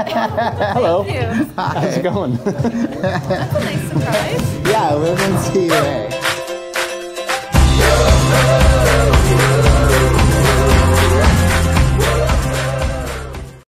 Hello. Thank you. How's it going? That's a nice surprise. Yeah, we're